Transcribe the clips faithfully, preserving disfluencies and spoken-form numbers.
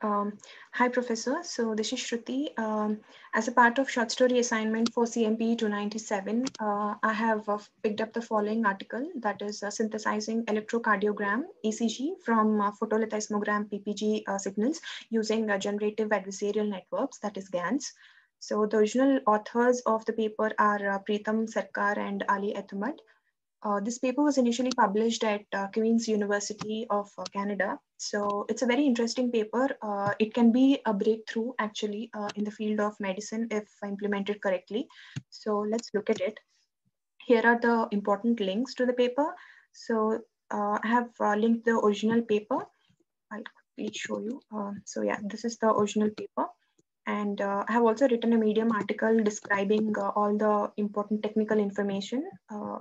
Um, hi, Professor. So this is Shruti. Um, as a part of short story assignment for C M P two ninety-seven, uh, I have uh, picked up the following article, that is uh, synthesizing electrocardiogram E C G from uh, photolithosmogram P P G uh, signals using uh, generative adversarial networks, that is GANs. So the original authors of the paper are uh, Preetham Sarkar and Ali Ahmed. Uh, this paper was initially published at uh, Queen's University of uh, Canada. So it's a very interesting paper. Uh, it can be a breakthrough actually uh, in the field of medicine if implemented correctly. So let's look at it. Here are the important links to the paper. So uh, I have uh, linked the original paper. I'll quickly show you. Uh, so yeah, this is the original paper. And uh, I have also written a Medium article describing uh, all the important technical information. Uh,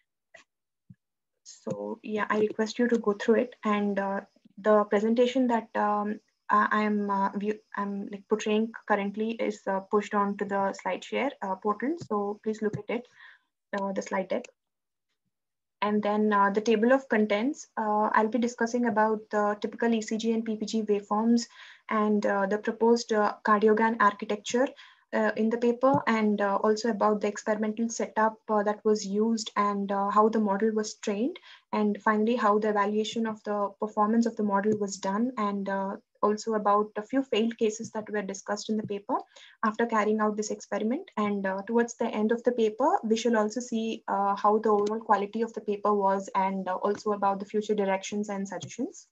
So yeah, I request you to go through it. And uh, the presentation that um, I- I'm uh, view, I'm like portraying currently is uh, pushed on to the SlideShare uh, portal. So please look at it, uh, the slide deck. And then uh, the table of contents, uh, I'll be discussing about the typical E C G and P P G waveforms and uh, the proposed uh, cardiogan architecture uh, in the paper, and uh, also about the experimental setup uh, that was used and uh, how the model was trained, and finally how the evaluation of the performance of the model was done, and uh, also about a few failed cases that were discussed in the paper after carrying out this experiment. And uh, towards the end of the paper, we shall also see uh, how the overall quality of the paper was, and uh, also about the future directions and suggestions.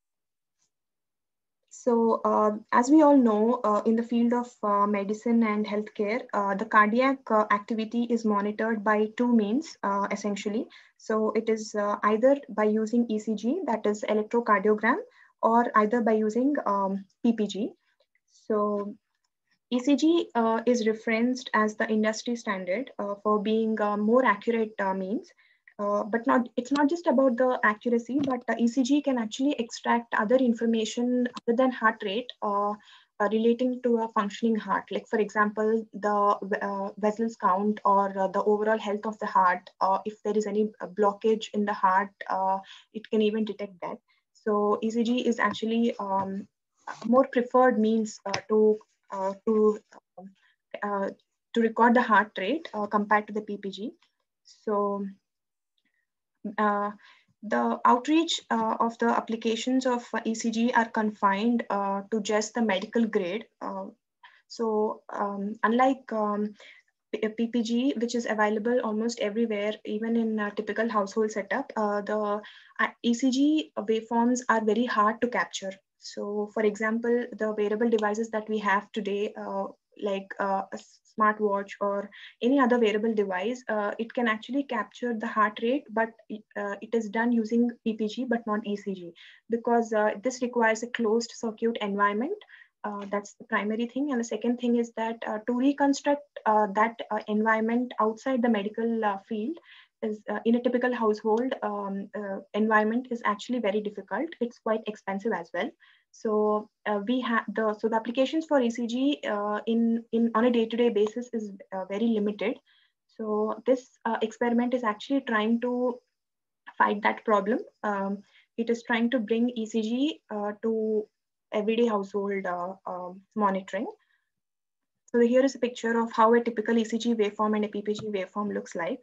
So, uh, as we all know, uh, in the field of uh, medicine and healthcare, uh, the cardiac uh, activity is monitored by two means, uh, essentially. So, it is uh, either by using E C G, that is electrocardiogram, or either by using um, P P G. So, E C G uh, is referenced as the industry standard uh, for being uh, more accurate uh, means. Uh, but not, it's not just about the accuracy, but the E C G can actually extract other information other than heart rate uh, uh, relating to a functioning heart. Like, for example, the uh, vessels count, or uh, the overall health of the heart. Uh, if there is any blockage in the heart, uh, it can even detect that. So E C G is actually um, more preferred means uh, to uh, to um, uh, to record the heart rate uh, compared to the P P G. So uh, the outreach uh, of the applications of uh, E C G are confined uh, to just the medical grade. Uh, so um, unlike um, P P G, which is available almost everywhere, even in a typical household setup, uh, the uh, E C G waveforms are very hard to capture. So, for example, the wearable devices that we have today, uh, like uh, a smartwatch or any other wearable device, uh, it can actually capture the heart rate, but uh, it is done using P P G, but not E C G, because uh, this requires a closed circuit environment. Uh, that's the primary thing. And the second thing is that uh, to reconstruct uh, that uh, environment outside the medical uh, field is uh, in a typical household um, uh, environment is actually very difficult. It's quite expensive as well. So uh, we have the so the applications for E C G uh, in in on a day-to-day basis is uh, very limited. So this uh, experiment is actually trying to fight that problem. Um, it is trying to bring E C G uh, to everyday household uh, um, monitoring. So here is a picture of how a typical E C G waveform and a P P G waveform looks like.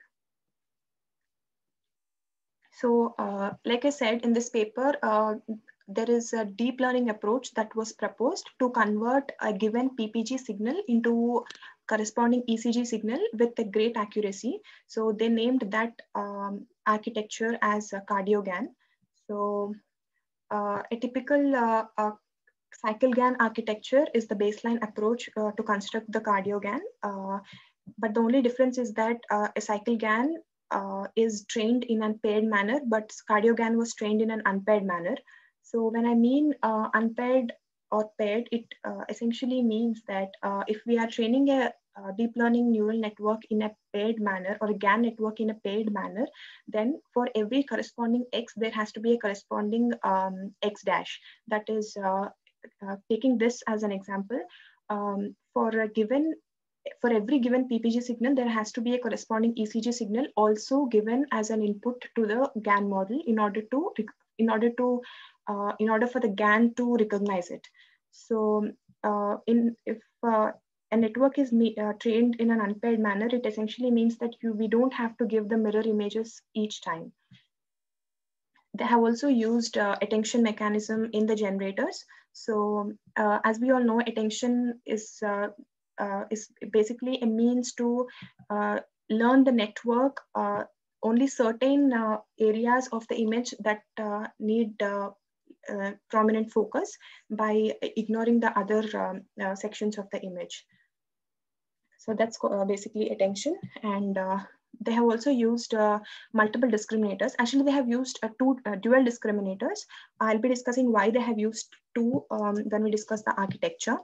So uh, like I said, in this paper, uh, there is a deep learning approach that was proposed to convert a given P P G signal into corresponding E C G signal with a great accuracy. So they named that um, architecture as a cardiogan. So uh, a typical uh, uh, cycle GAN architecture is the baseline approach uh, to construct the cardiogan. Uh, but the only difference is that uh, a cycle GAN uh, is trained in a paired manner, but cardiogan was trained in an unpaired manner. So when I mean uh, unpaired or paired, it uh, essentially means that uh, if we are training a, a deep learning neural network in a paired manner, or a GAN network in a paired manner, then for every corresponding X, there has to be a corresponding um, X dash. That is uh, uh, taking this as an example, um, for a given for every given P P G signal, there has to be a corresponding E C G signal also given as an input to the GAN model in order to in order to uh, in order for the GAN to recognize it. So uh, in if uh, a network is me, uh, trained in an unpaired manner, it essentially means that you we don't have to give the mirror images each time. They have also used uh, attention mechanism in the generators. So uh, as we all know, attention is uh, uh, is basically a means to uh, learn the network uh, only certain uh, areas of the image that uh, need uh, uh, prominent focus by ignoring the other um, uh, sections of the image. So that's uh, basically attention. And uh, they have also used uh, multiple discriminators. Actually, they have used uh, two uh, dual discriminators. I'll be discussing why they have used two um, when we discuss the architecture.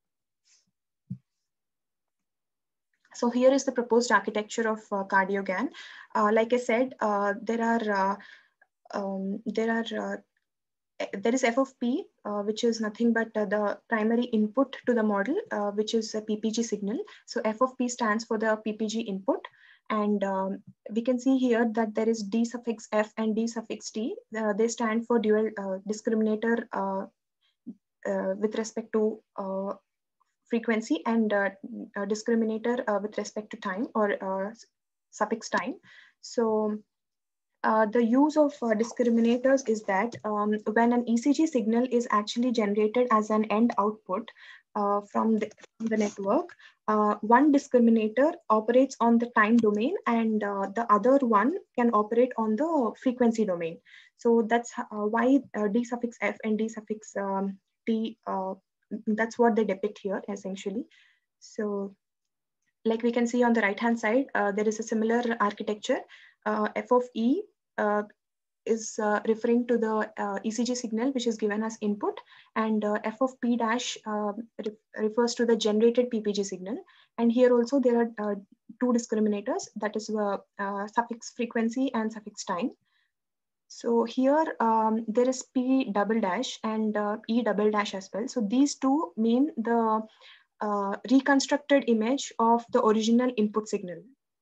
So here is the proposed architecture of uh, CardioGAN. Uh, like I said, uh, there are uh, um, there are uh, there is F of P, uh, which is nothing but uh, the primary input to the model, uh, which is a P P G signal. So F of P stands for the P P G input. And um, we can see here that there is D suffix F and D suffix T. Uh, they stand for dual uh, discriminator uh, uh, with respect to uh, frequency, and uh, uh, discriminator uh, with respect to time, or uh, suffix time. So uh, the use of uh, discriminators is that um, when an E C G signal is actually generated as an end output uh, from, the, from the network, uh, one discriminator operates on the time domain, and uh, the other one can operate on the frequency domain. So that's uh, why uh, D suffix F and D suffix um, T, uh, that's what they depict here essentially. So like we can see on the right hand side, uh, there is a similar architecture. Uh, F of E uh, is uh, referring to the uh, E C G signal which is given as input, and uh, F of P dash uh, re refers to the generated P P G signal. And here also there are uh, two discriminators, that is uh, uh, suffix frequency and suffix time. So here um, there is P double dash and uh, E double dash as well. So these two mean the uh, reconstructed image of the original input signal.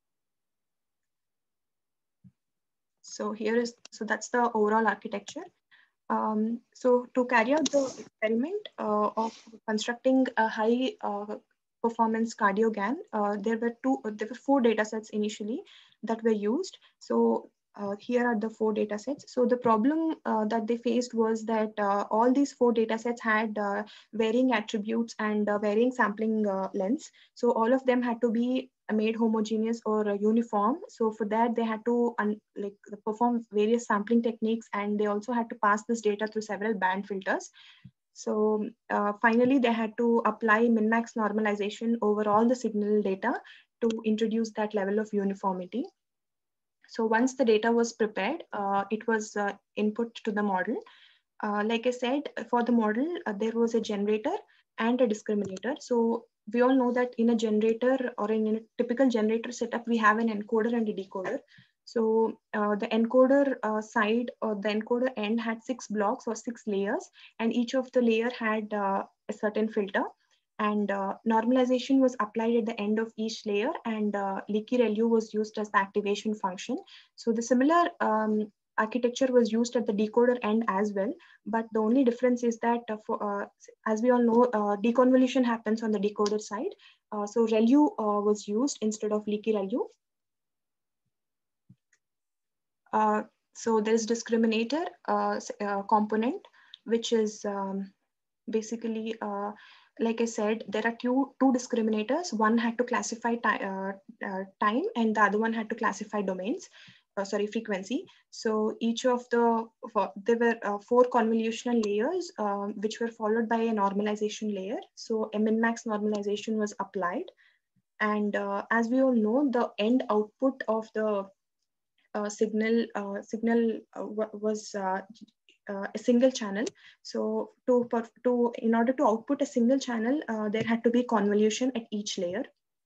So here is, so that's the overall architecture. Um, so to carry out the experiment uh, of constructing a high uh, performance CardioGAN, uh, there were two, uh, there were four data sets initially that were used. So uh, here are the four data sets. So the problem uh, that they faced was that uh, all these four data sets had uh, varying attributes and uh, varying sampling uh, lengths. So all of them had to be made homogeneous or uh, uniform. So for that, they had to like perform various sampling techniques, and they also had to pass this data through several band filters. So uh, finally, they had to apply min-max normalization over all the signal data to introduce that level of uniformity. So once the data was prepared, uh, it was uh, input to the model. Uh, like I said, for the model, uh, there was a generator and a discriminator. So we all know that in a generator, or in a typical generator setup, we have an encoder and a decoder. So uh, the encoder uh, side, or the encoder end, had six blocks or six layers, and each of the layer had uh, a certain filter. And uh, normalization was applied at the end of each layer, and uh, leaky R E L U was used as the activation function. So the similar um, architecture was used at the decoder end as well, but the only difference is that uh, for, uh, as we all know, uh, deconvolution happens on the decoder side. Uh, so R E L U uh, was used instead of leaky R E L U. Uh, so there's discriminator uh, uh, component, which is um, basically, uh, like I said, there are two, two discriminators. One had to classify uh, uh, time, and the other one had to classify domains, uh, sorry, frequency. So each of the, for, there were uh, four convolutional layers, uh, which were followed by a normalization layer. So a min-max normalization was applied. And uh, as we all know, the end output of the uh, signal, uh, signal uh, was uh, Uh, a single channel. So to, to in order to output a single channel, uh, there had to be convolution at each layer.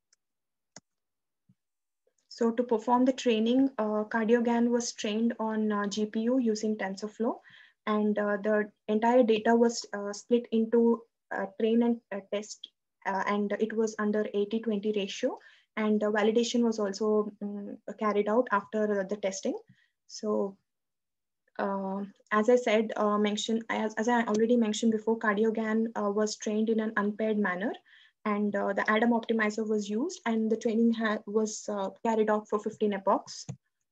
So to perform the training, uh, CardioGAN was trained on uh, G P U using TensorFlow, and uh, the entire data was uh, split into uh, train and uh, test, uh, and it was under eighty twenty ratio, and uh, validation was also um, carried out after uh, the testing. So uh, as I said, uh, mentioned, as, as I already mentioned before, CardioGAN uh, was trained in an unpaired manner, and uh, the ADAM optimizer was used, and the training was uh, carried out for fifteen epochs.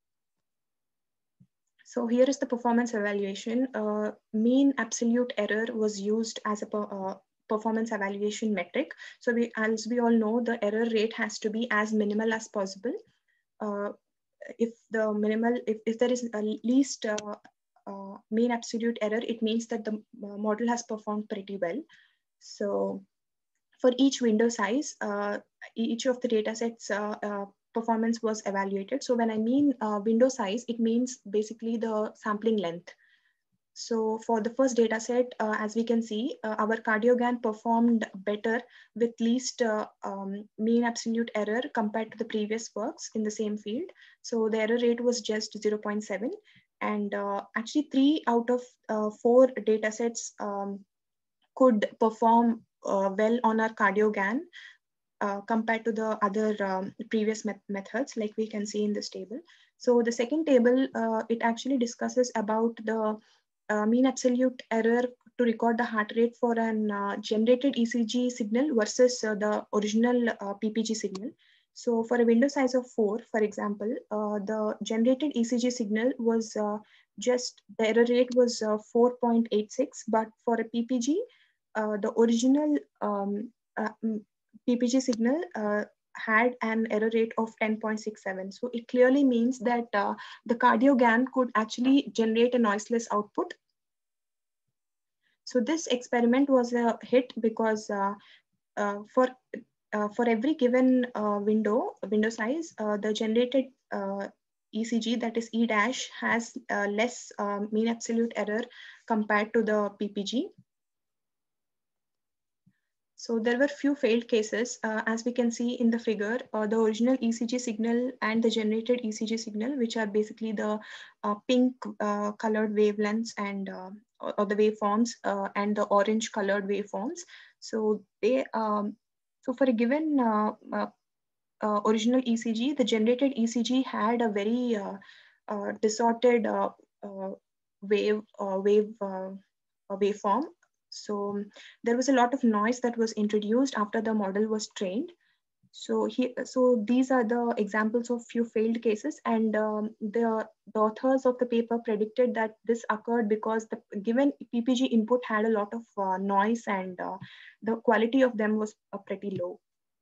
So here is the performance evaluation. Uh, mean absolute error was used as a per, uh, performance evaluation metric. So we, as we all know, the error rate has to be as minimal as possible. Uh, if the minimal, if, if there is a least uh, uh, mean absolute error, it means that the model has performed pretty well. So for each window size, uh, each of the data sets uh, uh, performance was evaluated. So when I mean uh, window size, it means basically the sampling length. So for the first data set, uh, as we can see, uh, our CardioGAN performed better with least uh, um, mean absolute error compared to the previous works in the same field. So the error rate was just zero point seven. And uh, actually three out of uh, four data sets um, could perform uh, well on our CardioGAN uh, compared to the other um, previous met methods, like we can see in this table. So the second table, uh, it actually discusses about the uh, mean absolute error to record the heart rate for an uh, generated E C G signal versus uh, the original uh, P P G signal. So for a window size of four, for example, uh, the generated E C G signal was uh, just, the error rate was uh, four point eight six, but for a P P G, uh, the original um, uh, P P G signal uh, had an error rate of ten point six seven. So it clearly means that uh, the CardioGAN could actually generate a noiseless output. So this experiment was a hit because uh, uh, for uh, for every given uh, window window size, uh, the generated uh, E C G, that is E dash, has uh, less uh, mean absolute error compared to the P P G. So there were few failed cases, uh, as we can see in the figure. Uh, the original E C G signal and the generated E C G signal, which are basically the uh, pink uh, colored wavelengths and uh, or the waveforms, uh, and the orange colored waveforms. So they, um, so for a given uh, uh, uh, original E C G, the generated E C G had a very uh, uh, distorted uh, uh, wave uh, wave uh, waveform. So there was a lot of noise that was introduced after the model was trained. So he, so these are the examples of few failed cases, and um, the, the authors of the paper predicted that this occurred because the given P P G input had a lot of uh, noise, and uh, the quality of them was uh, pretty low.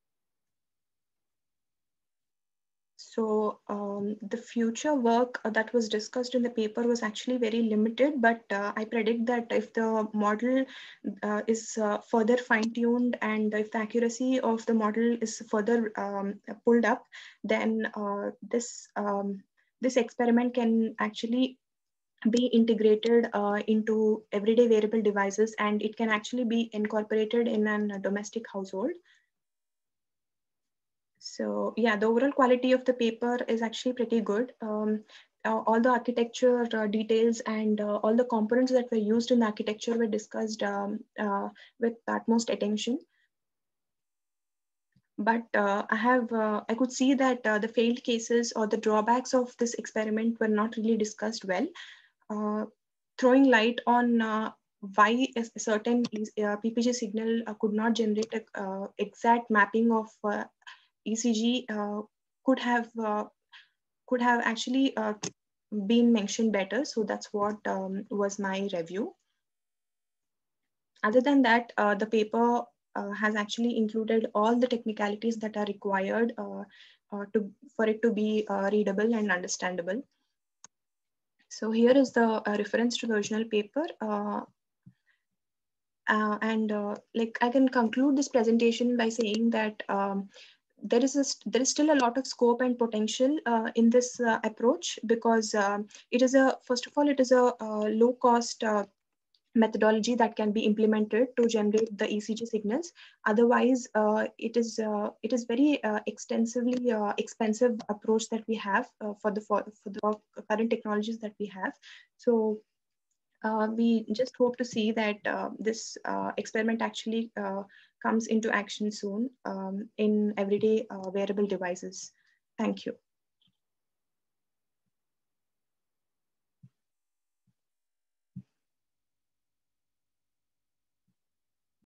So um, the future work uh, that was discussed in the paper was actually very limited, but uh, I predict that if the model uh, is uh, further fine-tuned and if the accuracy of the model is further um, pulled up, then uh, this, um, this experiment can actually be integrated uh, into everyday wearable devices, and it can actually be incorporated in a domestic household. So yeah, the overall quality of the paper is actually pretty good. Um, uh, all the architecture uh, details and uh, all the components that were used in the architecture were discussed um, uh, with utmost attention. But uh, I have, uh, I could see that uh, the failed cases or the drawbacks of this experiment were not really discussed well, uh, throwing light on uh, why a certain uh, P P G signal uh, could not generate an uh, exact mapping of uh, E C G uh, could have uh, could have actually uh, been mentioned better. So that's what um, was my review. Other than that, uh, the paper uh, has actually included all the technicalities that are required uh, uh, to for it to be uh, readable and understandable. So here is the uh, reference to the original paper. Uh, uh, and uh, like I can conclude this presentation by saying that um, there is a, there is still a lot of scope and potential uh, in this uh, approach, because um, it is a, first of all, it is a, a low cost uh, methodology that can be implemented to generate the E C G signals. Otherwise, uh, it is uh, it is very uh, extensively uh, expensive approach that we have uh, for the for, for the current technologies that we have. So uh, we just hope to see that uh, this uh, experiment actually uh, comes into action soon um, in everyday uh, wearable devices. Thank you.